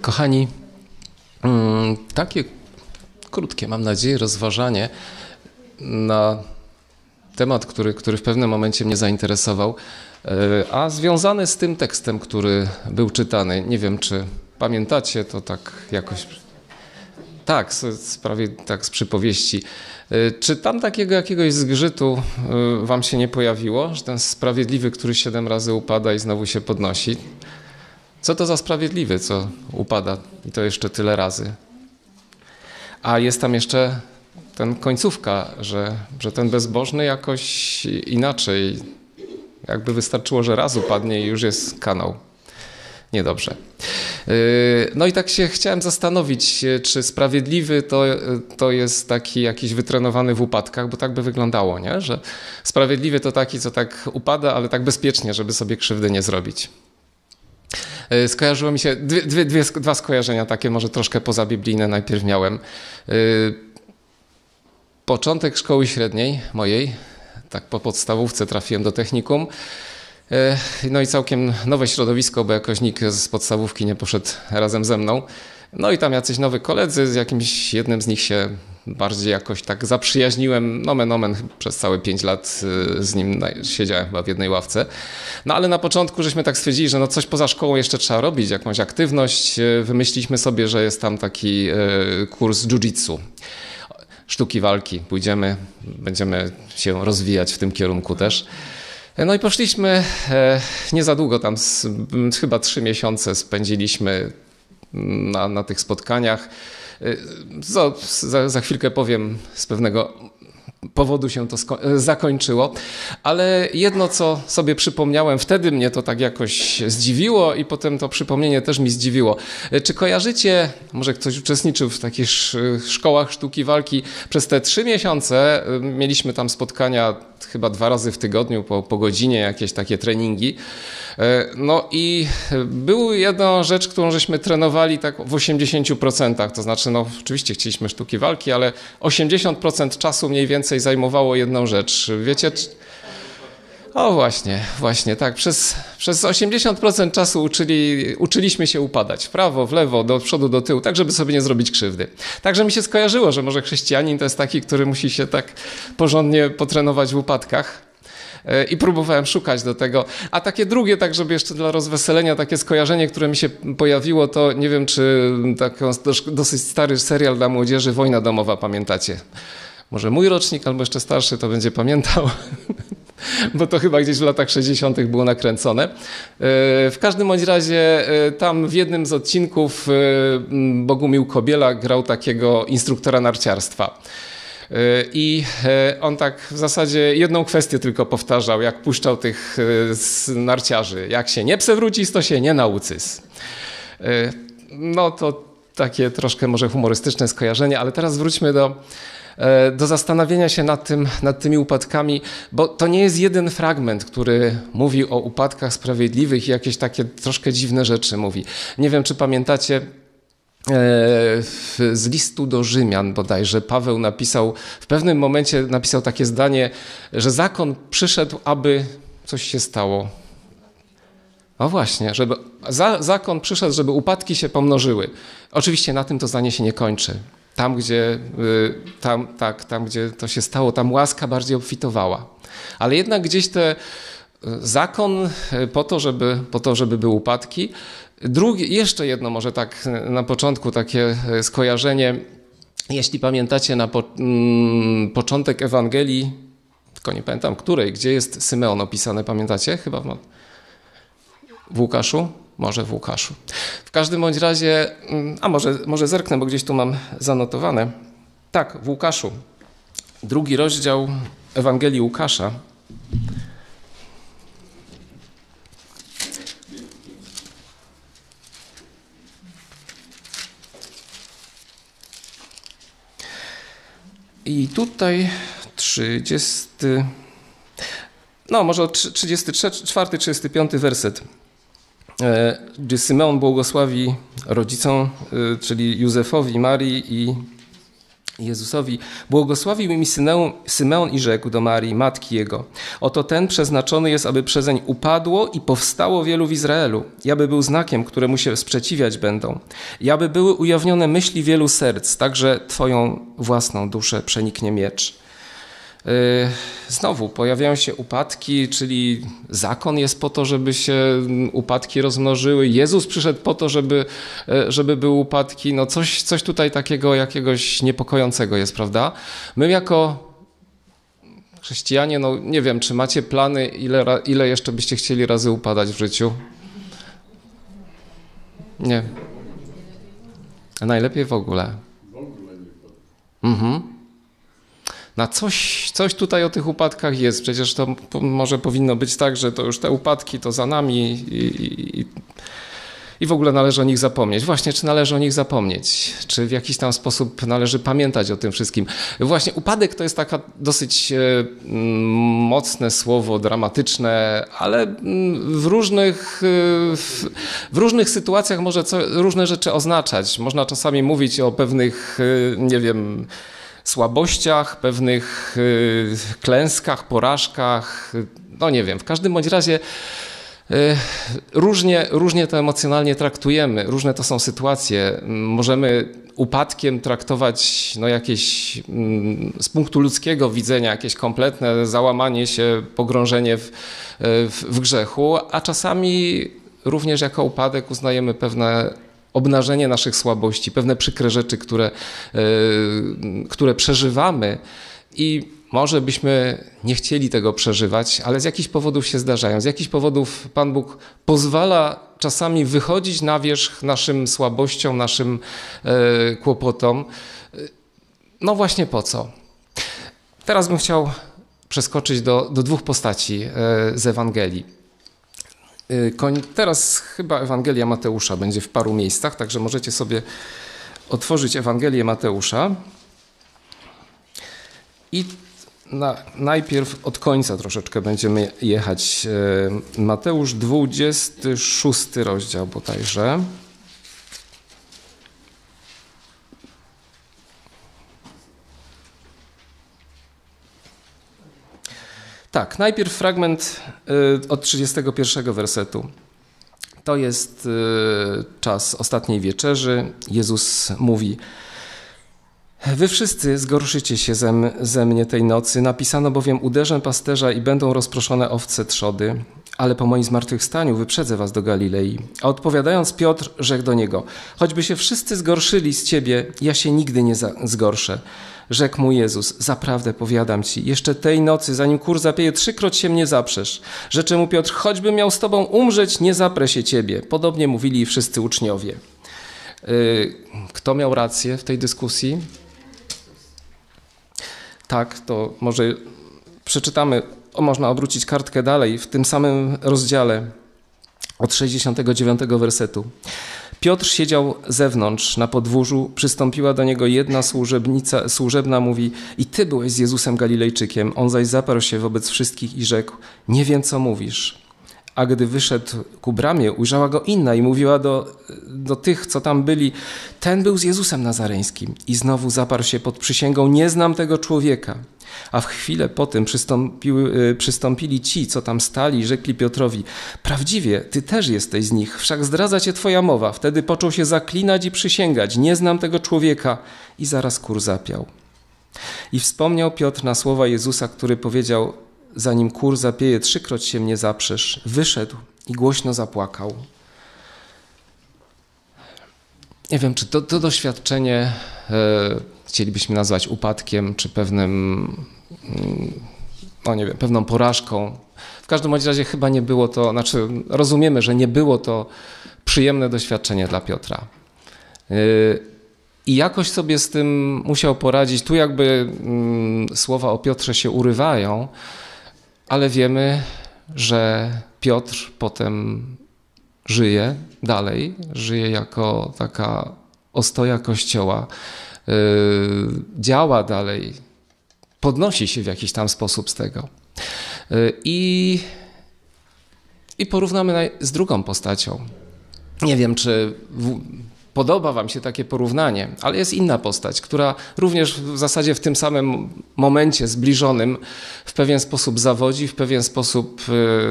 Kochani, takie krótkie, mam nadzieję, rozważanie na temat, który w pewnym momencie mnie zainteresował, a związany z tym tekstem, który był czytany. Nie wiem, czy pamiętacie, to tak jakoś... Tak, prawie tak z przypowieści. Czy tam takiego jakiegoś zgrzytu wam się nie pojawiło, że ten sprawiedliwy, który 7 razy upada i znowu się podnosi? Co to za sprawiedliwy, co upada i to jeszcze tyle razy? A jest tam jeszcze ten końcówka, że ten bezbożny jakoś inaczej, jakby wystarczyło, że raz upadnie i już jest kanał. Niedobrze. No i tak się chciałem zastanowić, czy sprawiedliwy to jest taki jakiś wytrenowany w upadkach, bo tak by wyglądało, nie? Że sprawiedliwy to taki, co tak upada, ale tak bezpiecznie, żeby sobie krzywdy nie zrobić. Skojarzyło mi się dwa skojarzenia takie, może troszkę pozabiblijne najpierw miałem. Początek szkoły średniej mojej, tak po podstawówce trafiłem do technikum. No i całkiem nowe środowisko, bo jakoś nikt z podstawówki nie poszedł razem ze mną. No i tam jacyś nowi koledzy, z jakimś jednym z nich się bardziej jakoś tak zaprzyjaźniłem. Nomen omen, przez całe 5 lat z nim siedziałem chyba w jednej ławce. No ale na początku żeśmy tak stwierdzili, że no coś poza szkołą jeszcze trzeba robić, jakąś aktywność. Wymyśliliśmy sobie, że jest tam taki kurs jiu-jitsu. Sztuki walki. Pójdziemy, będziemy się rozwijać w tym kierunku też. No i poszliśmy, nie za długo tam, chyba 3 miesiące spędziliśmy na tych spotkaniach. Za chwilkę powiem, z pewnego powodu się to zakończyło, ale jedno, co sobie przypomniałem, wtedy mnie to tak jakoś zdziwiło i potem to przypomnienie też mi zdziwiło. Czy kojarzycie, może ktoś uczestniczył w takich szkołach sztuki walki, przez te 3 miesiące mieliśmy tam spotkania chyba 2 razy w tygodniu, po godzinie, jakieś takie treningi. No i była jedna rzecz, którą żeśmy trenowali tak w 80%, to znaczy no oczywiście chcieliśmy sztuki walki, ale 80% czasu mniej więcej zajmowało jedną rzecz. Wiecie? O właśnie, tak. Przez 80% czasu uczyliśmy się upadać w prawo, w lewo, do przodu, do tyłu, tak żeby sobie nie zrobić krzywdy. Także mi się skojarzyło, że może chrześcijanin to jest taki, który musi się tak porządnie potrenować w upadkach. I próbowałem szukać do tego. A takie drugie, tak żeby jeszcze dla rozweselenia, takie skojarzenie, które mi się pojawiło, to nie wiem, czy taki dosyć stary serial dla młodzieży Wojna domowa, pamiętacie? Może mój rocznik albo jeszcze starszy to będzie pamiętał, bo to chyba gdzieś w latach 60. było nakręcone. W każdym bądź razie tam w jednym z odcinków Bogumił Kobiela grał takiego instruktora narciarstwa. I on tak w zasadzie jedną kwestię tylko powtarzał, jak puszczał tych narciarzy. Jak się nie przewrócisz, to się nie nauczysz. No to takie troszkę może humorystyczne skojarzenie, ale teraz wróćmy do zastanowienia się nad tymi upadkami, bo to nie jest jeden fragment, który mówi o upadkach sprawiedliwych i jakieś takie troszkę dziwne rzeczy mówi. Nie wiem, czy pamiętacie, z listu do Rzymian bodajże Paweł w pewnym momencie napisał takie zdanie, że zakon przyszedł, aby coś się stało. No właśnie, zakon przyszedł, żeby upadki się pomnożyły. Oczywiście na tym to zdanie się nie kończy. Tam, gdzie to się stało, tam łaska bardziej obfitowała. Ale jednak gdzieś zakon po to, żeby były upadki. Jeszcze jedno może tak na początku takie skojarzenie. Jeśli pamiętacie na początek Ewangelii, tylko nie pamiętam której, gdzie jest Symeon opisany, pamiętacie? Chyba w Łukaszu? Może w Łukaszu. W każdym bądź razie, a może zerknę, bo gdzieś tu mam zanotowane. Tak, w Łukaszu. 2 rozdział Ewangelii Łukasza. I tutaj 34, 35 werset, gdzie Symeon błogosławi rodzicom, czyli Józefowi, Marii Jezusowi: błogosławił mi Symeon i rzekł do Marii, matki jego: oto ten przeznaczony jest, aby przezeń upadło i powstało wielu w Izraelu, i aby był znakiem, któremu się sprzeciwiać będą, i aby były ujawnione myśli wielu serc, także twoją własną duszę przeniknie miecz. Znowu pojawiają się upadki, czyli zakon jest po to, żeby się upadki rozmnożyły. Jezus przyszedł po to, żeby były upadki. No coś tutaj takiego jakiegoś niepokojącego jest, prawda? My jako chrześcijanie, no nie wiem, czy macie plany, ile jeszcze byście chcieli razy upadać w życiu? Nie. Najlepiej w ogóle. Na coś tutaj o tych upadkach jest. Przecież to może powinno być tak, że to już te upadki to za nami i w ogóle należy o nich zapomnieć. Właśnie, czy należy o nich zapomnieć? Czy w jakiś tam sposób należy pamiętać o tym wszystkim? Właśnie upadek to jest taka dosyć mocne słowo, dramatyczne, ale w różnych sytuacjach może różne rzeczy oznaczać. Można czasami mówić o pewnych, nie wiem, słabościach, pewnych klęskach, porażkach, no nie wiem, w każdym bądź razie różnie to emocjonalnie traktujemy, różne to są sytuacje. Możemy upadkiem traktować no jakieś z punktu ludzkiego widzenia jakieś kompletne załamanie się, pogrążenie w grzechu, a czasami również jako upadek uznajemy pewne obnażenie naszych słabości, pewne przykre rzeczy, które przeżywamy i może byśmy nie chcieli tego przeżywać, ale z jakichś powodów się zdarzają. Z jakichś powodów Pan Bóg pozwala czasami wychodzić na wierzch naszym słabościom, naszym kłopotom. No właśnie po co? Teraz bym chciał przeskoczyć do dwóch postaci z Ewangelii. Teraz chyba Ewangelia Mateusza będzie w paru miejscach, także możecie sobie otworzyć Ewangelię Mateusza i najpierw od końca troszeczkę będziemy jechać. Mateusz 26 rozdział bodajże. Tak, najpierw fragment od 31 wersetu. To jest czas ostatniej wieczerzy. Jezus mówi: wy wszyscy zgorszycie się ze mnie tej nocy. Napisano bowiem: uderzę pasterza i będą rozproszone owce trzody. Ale po moim zmartwychwstaniu wyprzedzę was do Galilei. A odpowiadając Piotr rzekł do niego: choćby się wszyscy zgorszyli z ciebie, ja się nigdy nie zgorszę. Rzekł mu Jezus: zaprawdę powiadam ci, jeszcze tej nocy, zanim kur zapieje, 3-kroć się mnie zaprzesz. Rzecze mu Piotr: choćbym miał z tobą umrzeć, nie zaprę się ciebie. Podobnie mówili wszyscy uczniowie. Kto miał rację w tej dyskusji? Tak, to może przeczytamy, można obrócić kartkę dalej, w tym samym rozdziale od 69 wersetu. Piotr siedział zewnątrz na podwórzu, przystąpiła do niego jedna służebna, mówi: i ty byłeś z Jezusem Galilejczykiem. On zaś zaparł się wobec wszystkich i rzekł: nie wiem, co mówisz. A gdy wyszedł ku bramie, ujrzała go inna i mówiła do tych, co tam byli: ten był z Jezusem Nazareńskim. I znowu zaparł się pod przysięgą: nie znam tego człowieka. A w chwilę potem przystąpili ci, co tam stali, i rzekli Piotrowi: prawdziwie, ty też jesteś z nich, wszak zdradza cię twoja mowa. Wtedy począł się zaklinać i przysięgać: nie znam tego człowieka. I zaraz kur zapiał. I wspomniał Piotr na słowa Jezusa, który powiedział: zanim kur zapieje, 3-kroć się mnie zaprzesz. Wyszedł i głośno zapłakał. Nie wiem, czy to doświadczenie chcielibyśmy nazwać upadkiem, czy pewnym, no nie wiem, pewną porażką. W każdym razie chyba nie było to, znaczy rozumiemy, że nie było to przyjemne doświadczenie dla Piotra. I jakoś sobie z tym musiał poradzić. Tu jakby słowa o Piotrze się urywają, ale wiemy, że Piotr potem żyje dalej, żyje jako taka ostoja Kościoła, działa dalej, podnosi się w jakiś tam sposób z tego. I porównamy z drugą postacią. Nie wiem, czy podoba wam się takie porównanie, ale jest inna postać, która również w zasadzie w tym samym momencie zbliżonym w pewien sposób zawodzi, w pewien sposób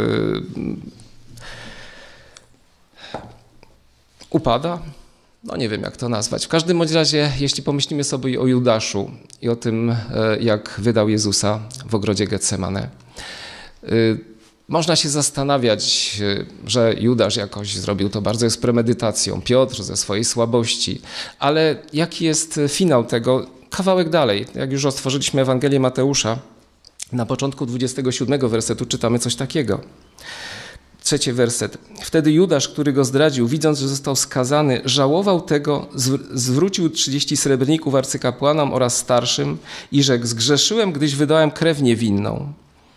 upada. No nie wiem, jak to nazwać. W każdym bądź razie, jeśli pomyślimy sobie o Judaszu i o tym, jak wydał Jezusa w ogrodzie Getsemane, można się zastanawiać, że Judasz jakoś zrobił to bardzo z premedytacją, Piotr ze swojej słabości, ale jaki jest finał tego? Kawałek dalej, jak już otworzyliśmy Ewangelię Mateusza, na początku 27 wersetu czytamy coś takiego. 3 werset. Wtedy Judasz, który go zdradził, widząc, że został skazany, żałował tego, zwrócił 30 srebrników arcykapłanom oraz starszym i rzekł: zgrzeszyłem, gdyś wydałem krew niewinną.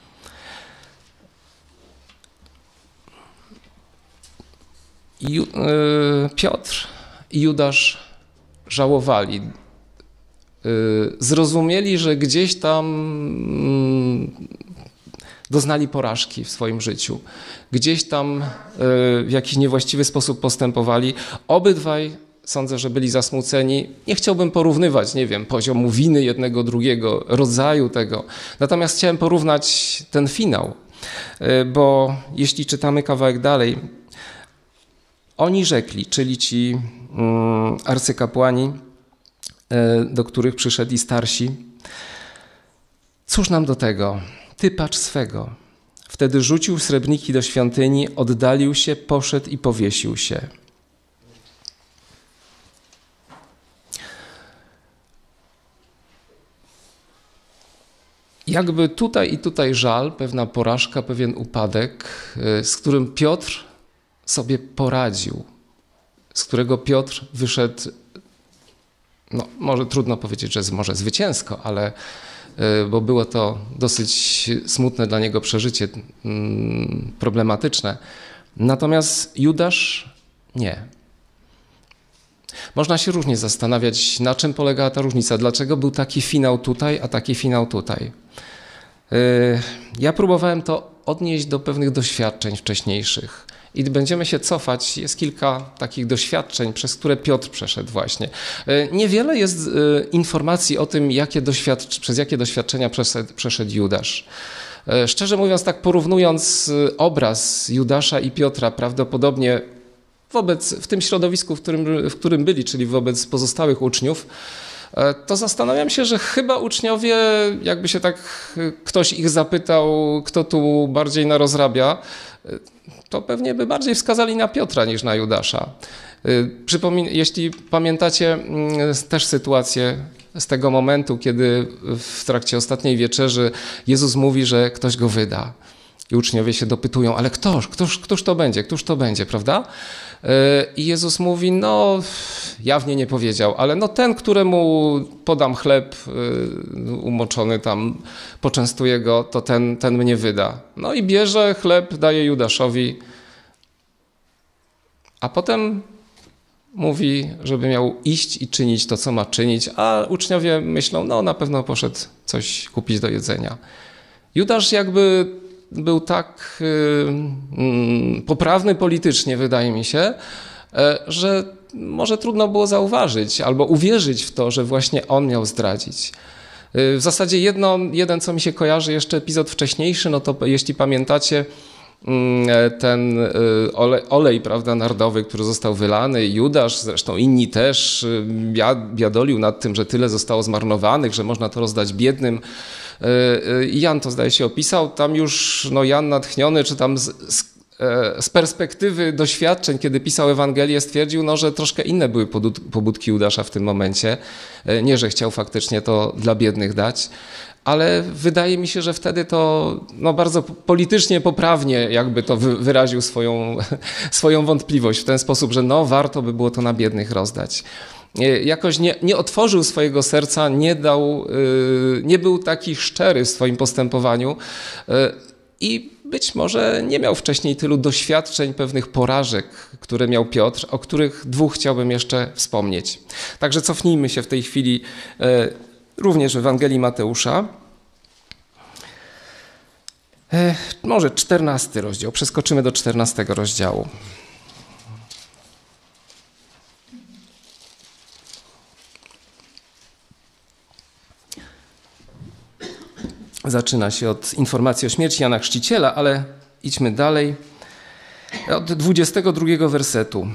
Piotr i Judasz żałowali. Zrozumieli, że gdzieś tam doznali porażki w swoim życiu. Gdzieś tam w jakiś niewłaściwy sposób postępowali. Obydwaj, sądzę, że byli zasmuceni. Nie chciałbym porównywać, nie wiem, poziomu winy jednego, drugiego, rodzaju tego. Natomiast chciałem porównać ten finał, bo jeśli czytamy kawałek dalej, oni rzekli, czyli ci arcykapłani, do których przyszedli starsi: cóż nam do tego? Ty pacz swego. Wtedy rzucił srebrniki do świątyni, oddalił się, poszedł i powiesił się. Jakby tutaj i tutaj żal, pewna porażka, pewien upadek, z którym Piotr sobie poradził, z którego Piotr wyszedł, no może trudno powiedzieć, że może zwycięsko, ale bo było to dosyć smutne dla niego przeżycie, problematyczne. Natomiast Judasz nie. Można się różnie zastanawiać, na czym polegała ta różnica, dlaczego był taki finał tutaj, a taki finał tutaj. Ja próbowałem to odnieść do pewnych doświadczeń wcześniejszych. I będziemy się cofać. Jest kilka takich doświadczeń, przez które Piotr przeszedł właśnie. Niewiele jest informacji o tym, przez jakie doświadczenia przeszedł Judasz. Szczerze mówiąc, tak porównując obraz Judasza i Piotra, prawdopodobnie w tym środowisku, w którym byli, czyli wobec pozostałych uczniów, to zastanawiam się, że chyba uczniowie, jakby się tak ktoś ich zapytał, kto tu bardziej narozrabia, to pewnie by bardziej wskazali na Piotra niż na Judasza. Jeśli pamiętacie też sytuację z tego momentu, kiedy w trakcie ostatniej wieczerzy Jezus mówi, że ktoś go wyda. I uczniowie się dopytują, ale któż to będzie, prawda? I Jezus mówi, no jawnie nie powiedział, ale no ten, któremu podam chleb umoczony tam, poczęstuję go, to ten mnie wyda. No i bierze chleb, daje Judaszowi, a potem mówi, żeby miał iść i czynić to, co ma czynić, a uczniowie myślą, no na pewno poszedł coś kupić do jedzenia. Judasz jakby był tak poprawny politycznie, wydaje mi się, że może trudno było zauważyć albo uwierzyć w to, że właśnie on miał zdradzić. W zasadzie jeden, co mi się kojarzy, jeszcze epizod wcześniejszy, no to jeśli pamiętacie, ten olej, prawda, nardowy, który został wylany, Judasz, zresztą inni też, biadolił nad tym, że tyle zostało zmarnowanych, że można to rozdać biednym. Jan to zdaje się opisał, tam już Jan natchniony, czy tam z perspektywy doświadczeń, kiedy pisał Ewangelię, stwierdził, że troszkę inne były pobudki Judasza w tym momencie. Nie, że chciał faktycznie to dla biednych dać, ale wydaje mi się, że wtedy to bardzo politycznie poprawnie jakby to wyraził swoją wątpliwość w ten sposób, że warto by było to na biednych rozdać. Jakoś nie otworzył swojego serca, nie był taki szczery w swoim postępowaniu i być może nie miał wcześniej tylu doświadczeń, pewnych porażek, które miał Piotr, o których dwóch chciałbym jeszcze wspomnieć. Także cofnijmy się w tej chwili również w Ewangelii Mateusza. Może 14 rozdział, przeskoczymy do 14 rozdziału. Zaczyna się od informacji o śmierci Jana Chrzciciela, ale idźmy dalej. Od 22 wersetu.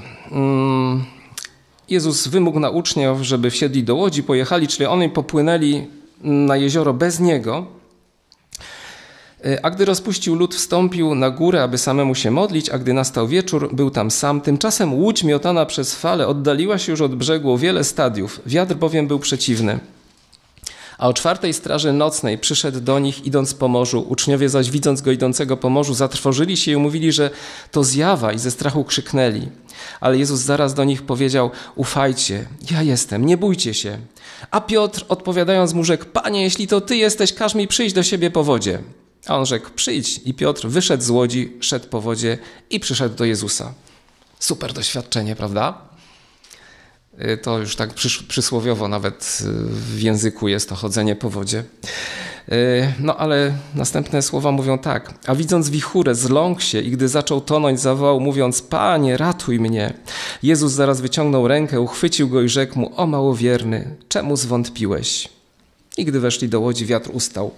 Jezus wymógł na uczniów, żeby wsiedli do łodzi, pojechali, czyli oni popłynęli na jezioro bez Niego. A gdy rozpuścił lód, wstąpił na górę, aby samemu się modlić, a gdy nastał wieczór, był tam sam. Tymczasem łódź miotana przez fale oddaliła się już od brzegu o wiele stadiów. Wiatr bowiem był przeciwny. A o 4 straży nocnej przyszedł do nich, idąc po morzu. Uczniowie zaś, widząc go idącego po morzu, zatrwożyli się i mówili, że to zjawa, i ze strachu krzyknęli. Ale Jezus zaraz do nich powiedział: ufajcie, ja jestem, nie bójcie się. A Piotr, odpowiadając mu, rzekł: Panie, jeśli to Ty jesteś, każ mi przyjść do siebie po wodzie. A on rzekł: przyjdź. I Piotr wyszedł z łodzi, szedł po wodzie i przyszedł do Jezusa. Super doświadczenie, prawda? To już tak przysłowiowo nawet w języku jest to chodzenie po wodzie. No ale następne słowa mówią tak. A widząc wichurę, zląkł się i gdy zaczął tonąć, zawołał, mówiąc: Panie, ratuj mnie. Jezus zaraz wyciągnął rękę, uchwycił go i rzekł mu: o małowierny, czemu zwątpiłeś? I gdy weszli do łodzi, wiatr ustał.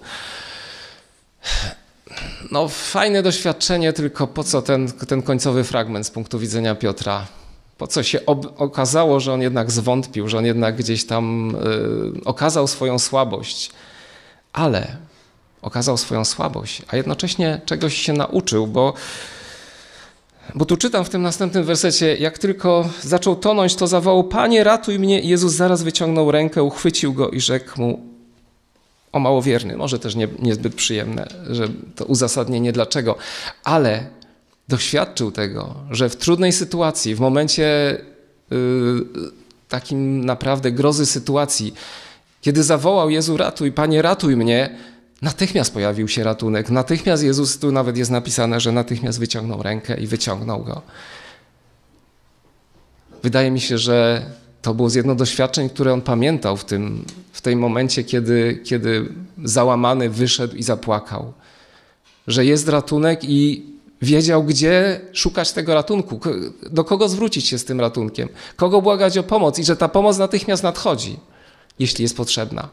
No fajne doświadczenie, tylko po co ten końcowy fragment z punktu widzenia Piotra? Po co się okazało, że on jednak zwątpił, że on jednak gdzieś tam okazał swoją słabość. Ale okazał swoją słabość, a jednocześnie czegoś się nauczył, bo tu czytam w tym następnym wersecie: jak tylko zaczął tonąć, to zawołał: Panie, ratuj mnie. I Jezus zaraz wyciągnął rękę, uchwycił go i rzekł mu: o małowierny. Może też niezbyt przyjemne, że to uzasadnienie dlaczego, ale doświadczył tego, że w trudnej sytuacji, w momencie takim naprawdę grozy sytuacji, kiedy zawołał: Jezu, ratuj, Panie, ratuj mnie, natychmiast pojawił się ratunek. Natychmiast Jezus, tu nawet jest napisane, że natychmiast wyciągnął rękę i wyciągnął go. Wydaje mi się, że to było z jedno doświadczeń, które on pamiętał w tym momencie, kiedy załamany wyszedł i zapłakał. Że jest ratunek i wiedział, gdzie szukać tego ratunku, do kogo zwrócić się z tym ratunkiem, kogo błagać o pomoc i że ta pomoc natychmiast nadchodzi, jeśli jest potrzebna.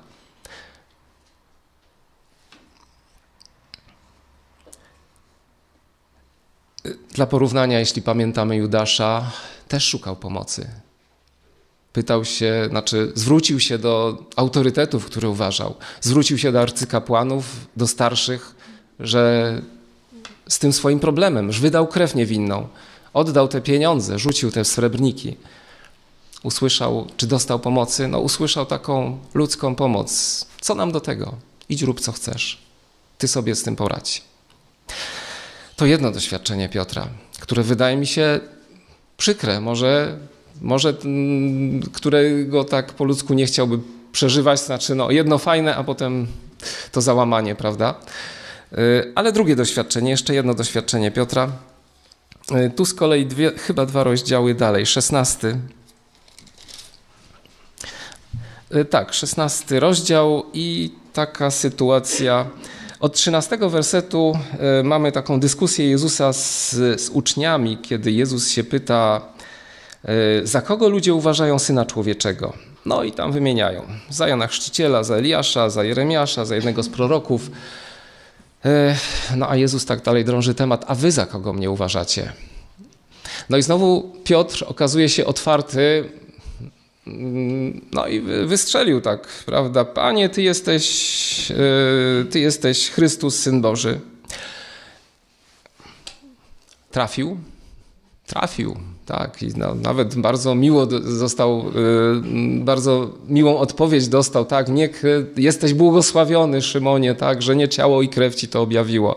Dla porównania, jeśli pamiętamy Judasza, też szukał pomocy. Pytał się, zwrócił się do autorytetów, które uważał. Zwrócił się do arcykapłanów, do starszych, że z tym swoim problemem, że wydał krew niewinną, oddał te pieniądze, rzucił te srebrniki. Usłyszał, czy dostał pomocy? No usłyszał taką ludzką pomoc. Co nam do tego? Idź, rób co chcesz. Ty sobie z tym poradź. To jedno doświadczenie Piotra, które wydaje mi się przykre, może którego tak po ludzku nie chciałby przeżywać, jedno fajne, a potem to załamanie, prawda? Ale drugie doświadczenie, jeszcze jedno doświadczenie Piotra. Tu z kolei chyba 2 rozdziały dalej, 16. Tak, 16 rozdział i taka sytuacja. Od 13 wersetu mamy taką dyskusję Jezusa z uczniami, kiedy Jezus się pyta: za kogo ludzie uważają Syna Człowieczego? No i tam wymieniają. Za Jana Chrzciciela, za Eliasza, za Jeremiasza, za jednego z proroków. No a Jezus tak dalej drąży temat: a wy za kogo mnie uważacie? No i znowu Piotr okazuje się otwarty, no i wystrzelił tak, prawda? Panie, Ty jesteś Chrystus, Syn Boży. Trafił, tak. I nawet bardzo miło bardzo miłą odpowiedź dostał, tak? Niech jesteś błogosławiony, Szymonie, tak? Że nie ciało i krew Ci to objawiło,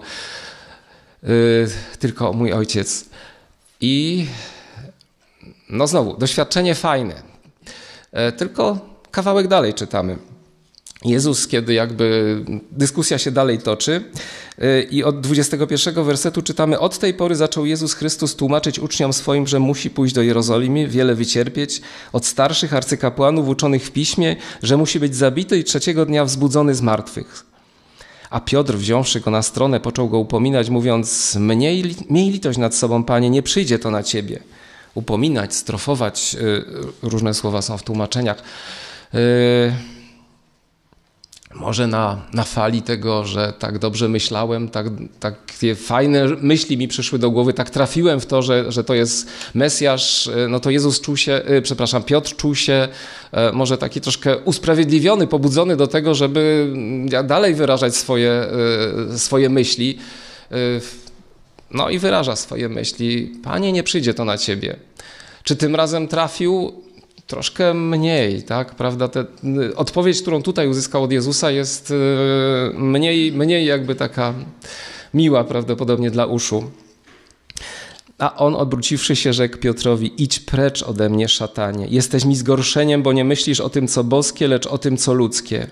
tylko mój Ojciec. I no znowu, doświadczenie fajne. Tylko kawałek dalej czytamy. Jezus, kiedy jakby dyskusja się dalej toczy i od 21 wersetu czytamy: od tej pory zaczął Jezus Chrystus tłumaczyć uczniom swoim, że musi pójść do Jerozolimy, wiele wycierpieć od starszych arcykapłanów uczonych w piśmie, że musi być zabity i 3 dnia wzbudzony z martwych. A Piotr, wziąwszy go na stronę, począł go upominać, mówiąc: miej litość nad sobą, Panie, nie przyjdzie to na Ciebie. Upominać, strofować, różne słowa są w tłumaczeniach. Może na fali tego, że tak dobrze myślałem, takie fajne myśli mi przyszły do głowy, tak trafiłem w to, że to jest Mesjasz, no to Piotr czuł się może taki troszkę usprawiedliwiony, pobudzony do tego, żeby dalej wyrażać swoje myśli. No i wyraża swoje myśli. Panie, nie przyjdzie to na ciebie. Czy tym razem trafił? Troszkę mniej, tak, prawda? Odpowiedź, którą tutaj uzyskał od Jezusa, jest mniej jakby taka miła prawdopodobnie dla uszu. A on, odwróciwszy się, rzekł Piotrowi: idź precz ode mnie, szatanie. Jesteś mi zgorszeniem, bo nie myślisz o tym, co boskie, lecz o tym, co ludzkie.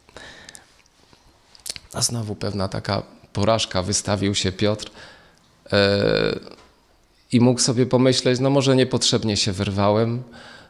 A znowu pewna taka porażka, wystawił się Piotr i mógł sobie pomyśleć, no może niepotrzebnie się wyrwałem.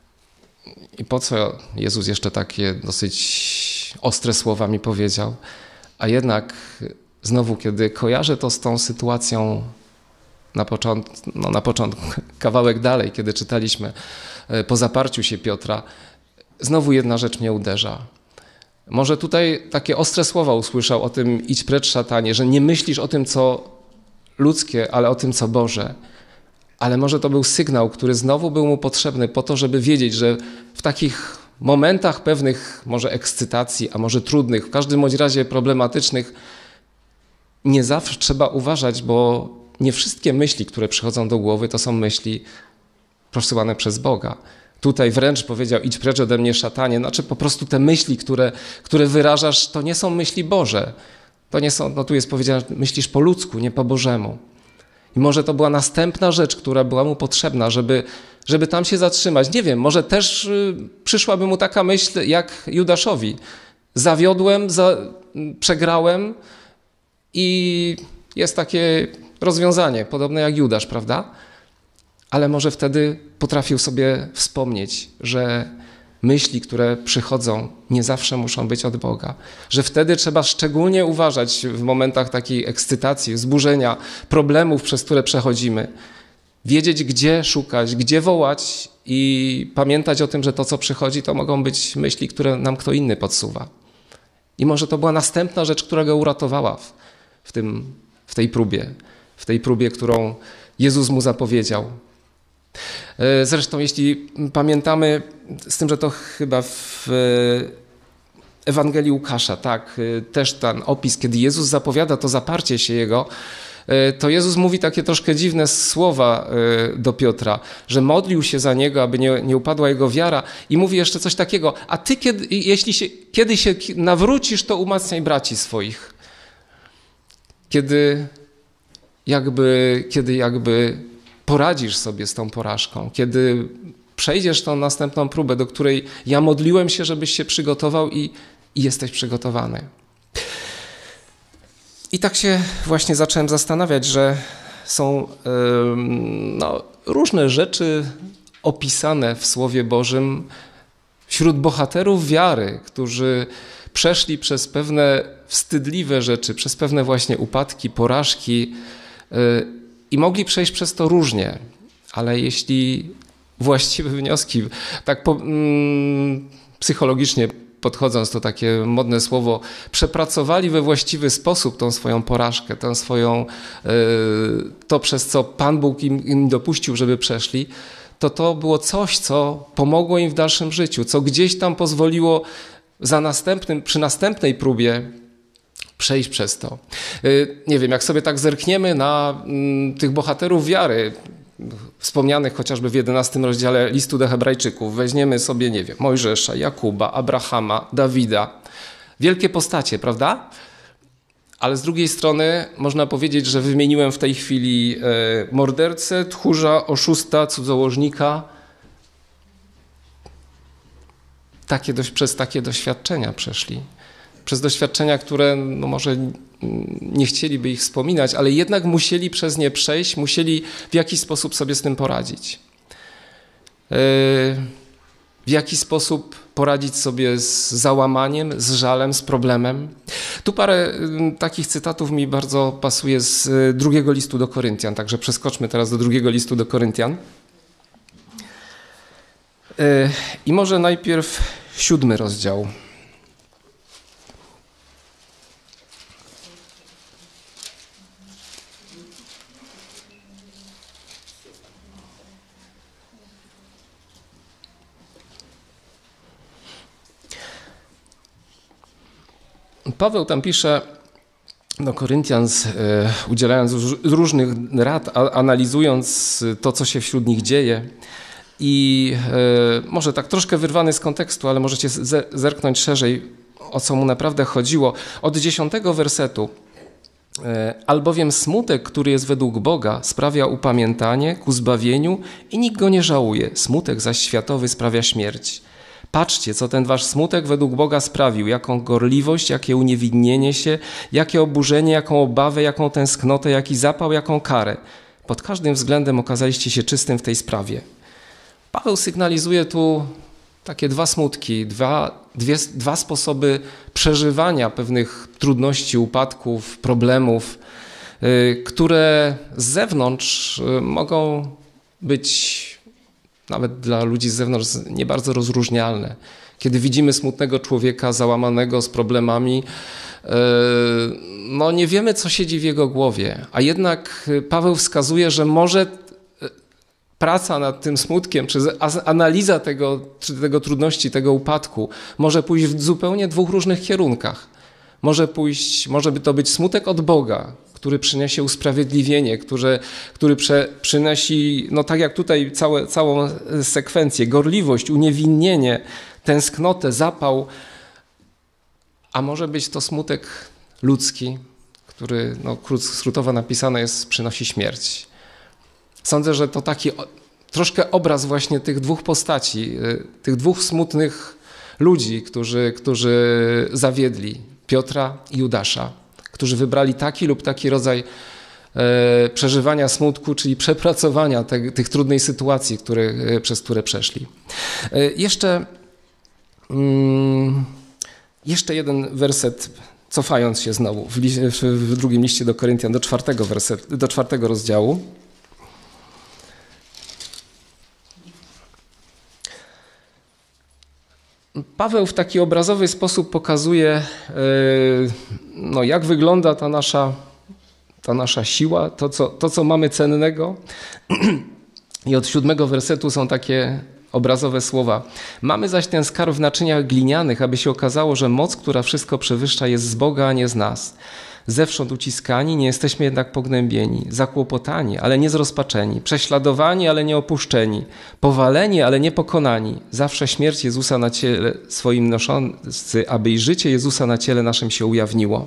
I po co Jezus jeszcze takie dosyć ostre słowa mi powiedział? A jednak znowu, kiedy kojarzę to z tą sytuacją na początku, kawałek dalej, kiedy czytaliśmy po zaparciu się Piotra, znowu jedna rzecz mnie uderza. Może tutaj takie ostre słowa usłyszał o tym: idź precz, szatanie, że nie myślisz o tym, co ludzkie, ale o tym, co Boże. Ale może to był sygnał, który znowu był mu potrzebny po to, żeby wiedzieć, że w takich momentach pewnych może ekscytacji, a może trudnych, w każdym bądź razie problematycznych, nie zawsze trzeba uważać, bo nie wszystkie myśli, które przychodzą do głowy, to są myśli posyłane przez Boga. Tutaj wręcz powiedział: idź precz ode mnie, szatanie. Znaczy po prostu te myśli, które wyrażasz, to nie są myśli Boże. To nie są, no tu jest powiedziane, myślisz po ludzku, nie po Bożemu. I może to była następna rzecz, która była mu potrzebna, żeby tam się zatrzymać. Nie wiem, może też przyszłaby mu taka myśl jak Judaszowi. Zawiodłem, przegrałem i jest takie rozwiązanie, podobne jak Judasz, prawda? Ale może wtedy potrafił sobie wspomnieć, że myśli, które przychodzą, nie zawsze muszą być od Boga. Że wtedy trzeba szczególnie uważać w momentach takiej ekscytacji, wzburzenia, problemów, przez które przechodzimy. Wiedzieć, gdzie szukać, gdzie wołać i pamiętać o tym, że to, co przychodzi, to mogą być myśli, które nam kto inny podsuwa. I może to była następna rzecz, która go uratowała w tej próbie, którą Jezus mu zapowiedział. Zresztą jeśli pamiętamy, z tym, że to chyba w Ewangelii Łukasza, tak, też ten opis, kiedy Jezus zapowiada to zaparcie się Jego, to Jezus mówi takie troszkę dziwne słowa do Piotra, że modlił się za niego, aby nie upadła jego wiara, i mówi jeszcze coś takiego: a ty, kiedy się nawrócisz, to umacniaj braci swoich. Kiedy jakby poradzisz sobie z tą porażką, kiedy przejdziesz tą następną próbę, do której ja modliłem się, żebyś się przygotował i jesteś przygotowany. I tak się właśnie zacząłem zastanawiać, że są różne rzeczy opisane w Słowie Bożym wśród bohaterów wiary, którzy przeszli przez pewne wstydliwe rzeczy, przez pewne właśnie upadki, porażki i mogli przejść przez to różnie, ale jeśli właściwe wnioski, tak psychologicznie podchodząc, to takie modne słowo, przepracowali we właściwy sposób tą swoją porażkę, to przez co Pan Bóg im dopuścił, żeby przeszli, to było coś, co pomogło im w dalszym życiu, co gdzieś tam pozwoliło przy następnej próbie przejść przez to. Nie wiem, jak sobie tak zerkniemy na tych bohaterów wiary, wspomnianych chociażby w 11 rozdziale listu do Hebrajczyków, weźmiemy sobie, nie wiem, Mojżesza, Jakuba, Abrahama, Dawida. Wielkie postacie, prawda? Ale z drugiej strony można powiedzieć, że wymieniłem w tej chwili mordercę, tchórza, oszusta, cudzołożnika. Przez takie doświadczenia przeszli. Przez doświadczenia, które może nie chcieliby ich wspominać, ale jednak musieli przez nie przejść, musieli w jakiś sposób sobie z tym poradzić. W jaki sposób poradzić sobie z załamaniem, z żalem, z problemem. Tu parę takich cytatów mi bardzo pasuje z drugiego listu do Koryntian, także przeskoczmy teraz do drugiego listu do Koryntian. I może najpierw 7 rozdział. Paweł tam pisze do Koryntian, udzielając różnych rad, analizując to, co się wśród nich dzieje. I może tak troszkę wyrwany z kontekstu, ale możecie zerknąć szerzej, o co mu naprawdę chodziło. Od 10 wersetu. Albowiem smutek, który jest według Boga, sprawia upamiętanie ku zbawieniu i nikt go nie żałuje. Smutek zaś światowy sprawia śmierć. Patrzcie, co ten wasz smutek według Boga sprawił, jaką gorliwość, jakie uniewinnienie się, jakie oburzenie, jaką obawę, jaką tęsknotę, jaki zapał, jaką karę. Pod każdym względem okazaliście się czystym w tej sprawie. Paweł sygnalizuje tu takie dwa smutki, dwa sposoby przeżywania pewnych trudności, upadków, problemów, które z zewnątrz mogą być nawet dla ludzi z zewnątrz nie bardzo rozróżnialne. Kiedy widzimy smutnego człowieka załamanego z problemami, no nie wiemy, co siedzi w jego głowie, a jednak Paweł wskazuje, że może praca nad tym smutkiem, czy analiza tego trudności, tego upadku może pójść w zupełnie dwóch różnych kierunkach. Może by to być smutek od Boga, który przyniesie usprawiedliwienie, który przynosi, no tak jak tutaj całą sekwencję, gorliwość, uniewinnienie, tęsknotę, zapał, a może być to smutek ludzki, który, no skrótowo napisane jest, przynosi śmierć. Sądzę, że to taki troszkę obraz właśnie tych dwóch postaci, tych dwóch smutnych ludzi, którzy zawiedli, Piotra i Judasza, którzy wybrali taki lub taki rodzaj przeżywania smutku, czyli przepracowania tych trudnej sytuacji, przez które przeszli. Jeszcze jeden werset, cofając się znowu w drugim liście do Koryntian, do 4 rozdziału. Paweł w taki obrazowy sposób pokazuje, no, jak wygląda ta nasza siła, to, co mamy cennego. I od 7 wersetu są takie obrazowe słowa. Mamy zaś ten skarb w naczyniach glinianych, aby się okazało, że moc, która wszystko przewyższa, jest z Boga, a nie z nas. Zewsząd uciskani, nie jesteśmy jednak pognębieni, zakłopotani, ale nie zrozpaczeni, prześladowani, ale nie opuszczeni, powaleni, ale nie pokonani. Zawsze śmierć Jezusa na ciele swoim noszący, aby i życie Jezusa na ciele naszym się ujawniło.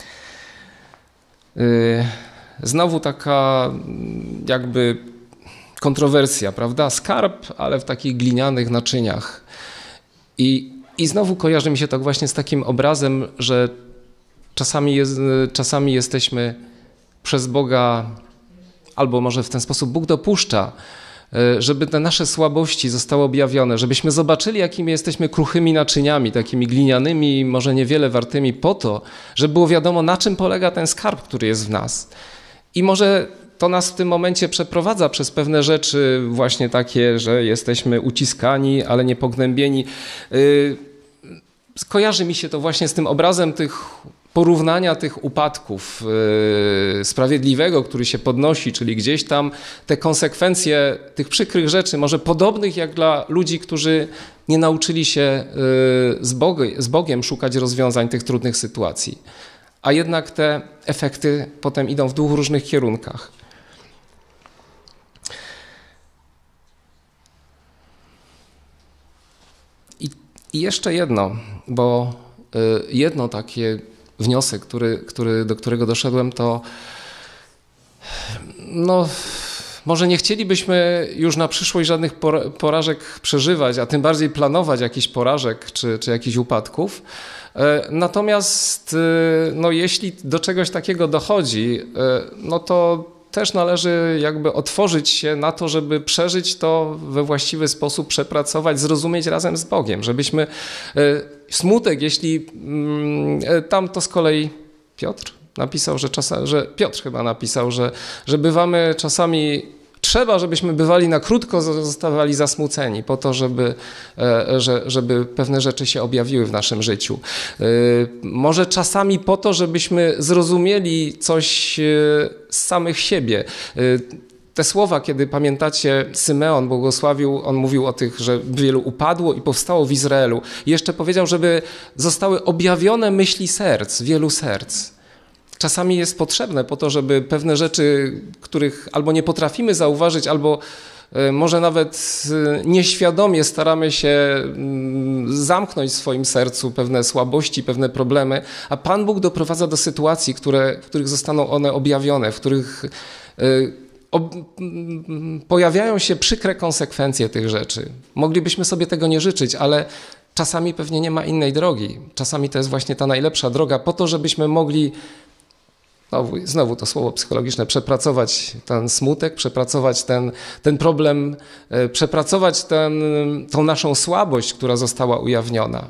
Znowu taka jakby kontrowersja, prawda? Skarb, ale w takich glinianych naczyniach. I znowu kojarzy mi się to właśnie z takim obrazem, że czasami jesteśmy przez Boga, albo może w ten sposób Bóg dopuszcza, żeby te nasze słabości zostały objawione, żebyśmy zobaczyli, jakimi jesteśmy kruchymi naczyniami, takimi glinianymi, może niewiele wartymi, po to, żeby było wiadomo, na czym polega ten skarb, który jest w nas. I może to nas w tym momencie przeprowadza przez pewne rzeczy właśnie takie, że jesteśmy uciskani, ale nie pognębieni. Skojarzy mi się to właśnie z tym obrazem porównania tych upadków sprawiedliwego, który się podnosi, czyli gdzieś tam te konsekwencje tych przykrych rzeczy, może podobnych jak dla ludzi, którzy nie nauczyli się z Bogiem szukać rozwiązań tych trudnych sytuacji. A jednak te efekty potem idą w dwóch różnych kierunkach. I jeszcze jedno, bo jedno takie wniosek, do którego doszedłem, to no, może nie chcielibyśmy już na przyszłość żadnych porażek przeżywać, a tym bardziej planować jakichś porażek czy jakichś upadków. Natomiast no, jeśli do czegoś takiego dochodzi, no to też należy jakby otworzyć się na to, żeby przeżyć to we właściwy sposób, przepracować, zrozumieć razem z Bogiem, żebyśmy smutek, jeśli tam to z kolei Piotr napisał, że Piotr chyba napisał, że bywamy czasami, trzeba, żebyśmy bywali na krótko, zostawali zasmuceni po to, żeby pewne rzeczy się objawiły w naszym życiu. Może czasami po to, żebyśmy zrozumieli coś z samych siebie. te słowa, kiedy pamiętacie, Symeon błogosławił, on mówił o tych, że wielu upadło i powstało w Izraelu. I jeszcze powiedział, żeby zostały objawione myśli serc, wielu serc. Czasami jest potrzebne po to, żeby pewne rzeczy, których albo nie potrafimy zauważyć, albo może nawet nieświadomie staramy się zamknąć w swoim sercu pewne słabości, pewne problemy, a Pan Bóg doprowadza do sytuacji, w których zostaną one objawione, w których pojawiają się przykre konsekwencje tych rzeczy. Moglibyśmy sobie tego nie życzyć, ale czasami pewnie nie ma innej drogi. Czasami to jest właśnie ta najlepsza droga po to, żebyśmy mogli znowu to słowo psychologiczne, przepracować ten smutek, przepracować ten problem, przepracować tą naszą słabość, która została ujawniona.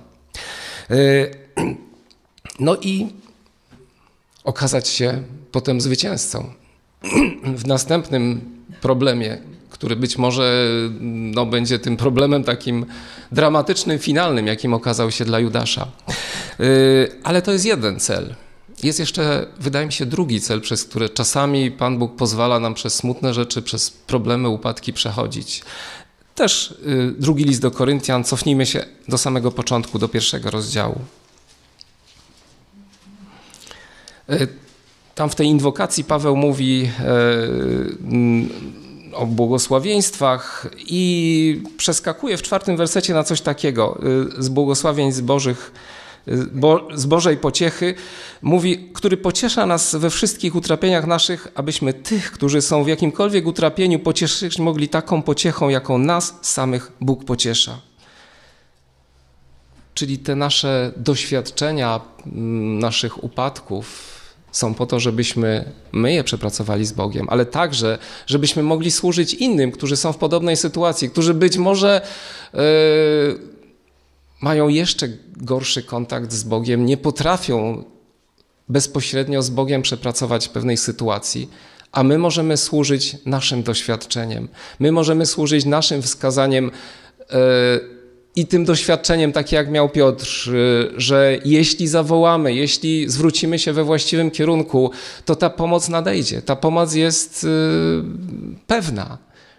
No i okazać się potem zwycięzcą. W następnym problemie, który być może będzie tym problemem takim dramatycznym, finalnym, jakim okazał się dla Judasza. Ale to jest jeden cel. Jest jeszcze, wydaje mi się, drugi cel, przez który czasami Pan Bóg pozwala nam przez smutne rzeczy, przez problemy, upadki przechodzić. Też drugi list do Koryntian, cofnijmy się do samego początku, do 1 rozdziału. Tam w tej inwokacji Paweł mówi o błogosławieństwach i przeskakuje w 4 wersecie na coś takiego, z błogosławieństw Bożych, z Bożej pociechy, mówi, który pociesza nas we wszystkich utrapieniach naszych, abyśmy tych, którzy są w jakimkolwiek utrapieniu, pocieszyć mogli taką pociechą, jaką nas samych Bóg pociesza. Czyli te nasze doświadczenia, naszych upadków są po to, żebyśmy my je przepracowali z Bogiem, ale także, żebyśmy mogli służyć innym, którzy są w podobnej sytuacji, którzy być może mają jeszcze gorszy kontakt z Bogiem, nie potrafią bezpośrednio z Bogiem przepracować pewnej sytuacji, a my możemy służyć naszym doświadczeniem. My możemy służyć naszym wskazaniem i tym doświadczeniem, takie jak miał Piotr, że jeśli zawołamy, jeśli zwrócimy się we właściwym kierunku, to ta pomoc nadejdzie. Ta pomoc jest pewna.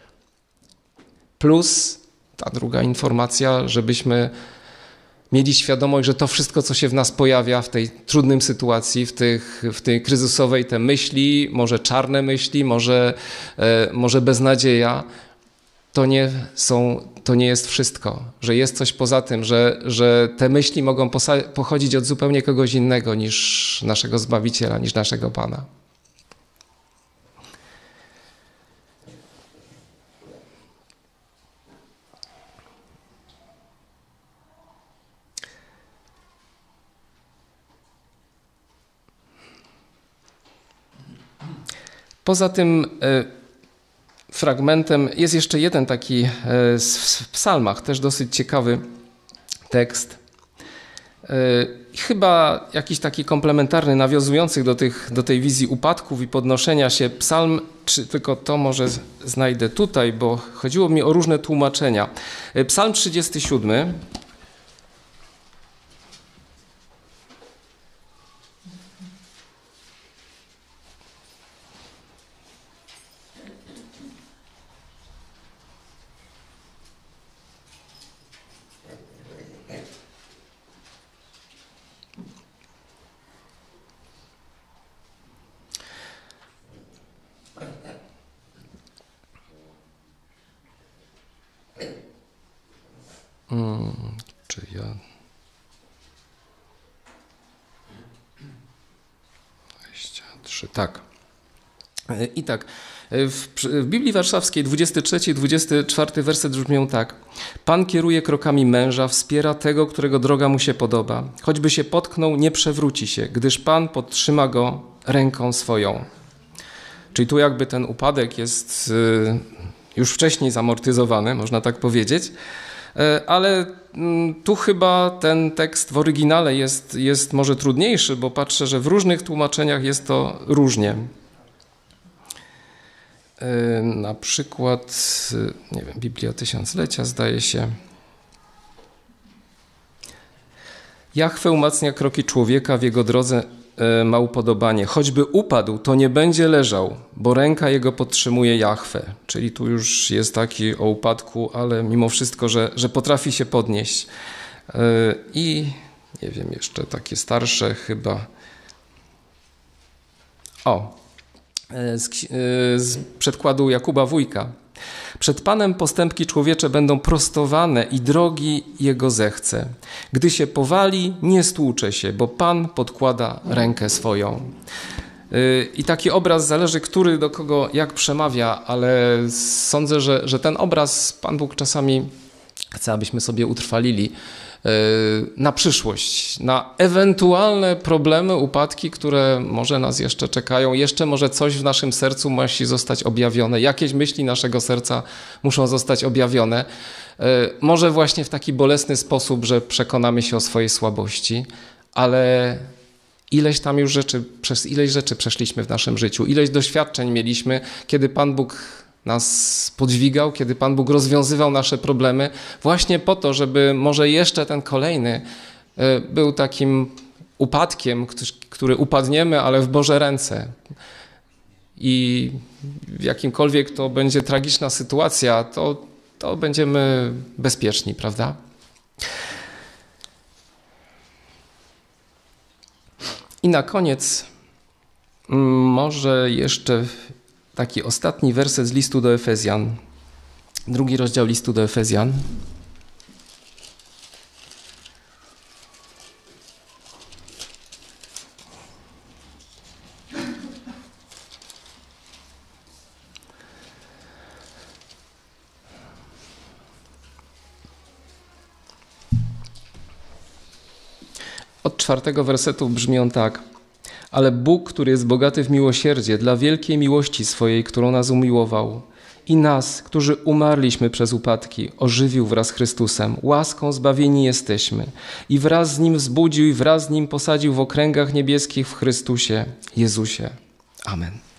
Plus ta druga informacja, żebyśmy mieli świadomość, że to wszystko, co się w nas pojawia w tej trudnej sytuacji, w tej kryzysowej, te myśli, może czarne myśli, może beznadzieja, to nie jest wszystko, że jest coś poza tym, że te myśli mogą pochodzić od zupełnie kogoś innego niż naszego Zbawiciela, niż naszego Pana. Poza tym fragmentem jest jeszcze jeden taki w psalmach, też dosyć ciekawy tekst. Chyba jakiś taki komplementarny, nawiązujący do tej wizji upadków i podnoszenia się. Psalm, czy tylko to może znajdę tutaj, bo chodziło mi o różne tłumaczenia. Psalm 37. Czy ja... 23, tak. I tak, w Biblii Warszawskiej 23 i 24 werset brzmią tak. Pan kieruje krokami męża, wspiera tego, którego droga mu się podoba. Choćby się potknął, nie przewróci się, gdyż Pan podtrzyma go ręką swoją. Czyli tu jakby ten upadek jest już wcześniej zamortyzowany, można tak powiedzieć. Ale tu chyba ten tekst w oryginale jest może trudniejszy, bo patrzę, że w różnych tłumaczeniach jest to różnie. Na przykład, nie wiem, Biblia Tysiąclecia zdaje się. Jahwe umacnia kroki człowieka w jego drodze, ma upodobanie. Choćby upadł, to nie będzie leżał, bo ręka jego podtrzymuje Jahwe. Czyli tu już jest taki o upadku, ale mimo wszystko, że potrafi się podnieść. I nie wiem, jeszcze takie starsze chyba. Z przedkładu Jakuba Wójka. Przed Panem postępki człowiecze będą prostowane i drogi Jego zechce. Gdy się powali, nie stłucze się, bo Pan podkłada rękę swoją. I taki obraz zależy, który do kogo jak przemawia, ale sądzę, że ten obraz Pan Bóg czasami chce, abyśmy sobie utrwalili na przyszłość, na ewentualne problemy, upadki, które może nas jeszcze czekają. Jeszcze może coś w naszym sercu musi zostać objawione. Jakieś myśli naszego serca muszą zostać objawione. Może właśnie w taki bolesny sposób, że przekonamy się o swojej słabości, ale ileś rzeczy przeszliśmy w naszym życiu, ileś doświadczeń mieliśmy, kiedy Pan Bóg nas podźwigał, kiedy Pan Bóg rozwiązywał nasze problemy, właśnie po to, żeby może jeszcze ten kolejny był takim upadkiem, który upadniemy, ale w Boże ręce. I w jakimkolwiek to będzie tragiczna sytuacja, to będziemy bezpieczni, prawda? I na koniec może jeszcze taki ostatni werset z listu do Efezjan. 2 rozdział listu do Efezjan. Od 4 wersetu brzmi on tak. Ale Bóg, który jest bogaty w miłosierdzie, dla wielkiej miłości swojej, którą nas umiłował, i nas, którzy umarliśmy przez upadki, ożywił wraz z Chrystusem. Łaską zbawieni jesteśmy. I wraz z Nim wzbudził i wraz z Nim posadził w okręgach niebieskich w Chrystusie Jezusie. Amen.